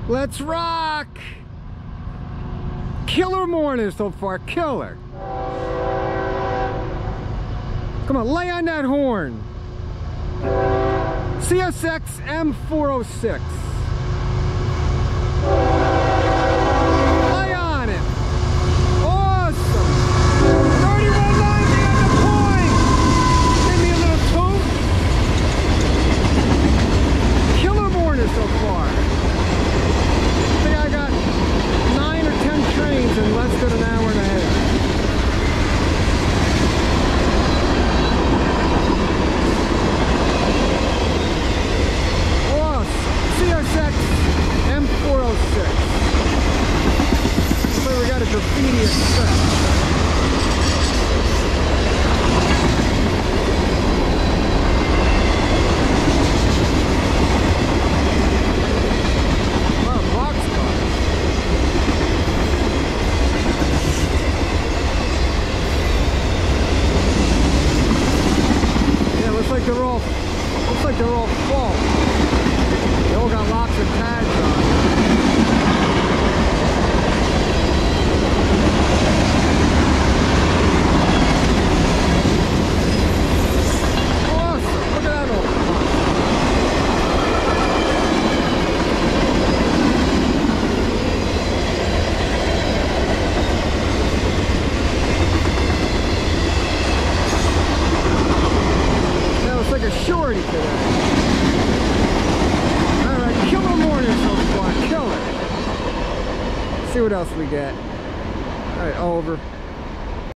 Let's rock! Killer morning so far, killer. Come on, lay on that horn. CSX M406. Lay on it. Awesome. 3190 at the point. Give me a little toot. Killer morning so far. I think I got 9 or 10 trains in less than an hour and a half. CSX M406. So we got a Graffiti express. A lot of boxcars. Yeah, looks like they're all full. They all got lots of tags on. Awesome! Look at that old box. That looks like a shorty today. Killer morning so far, killer. See what else we get. Alright, over.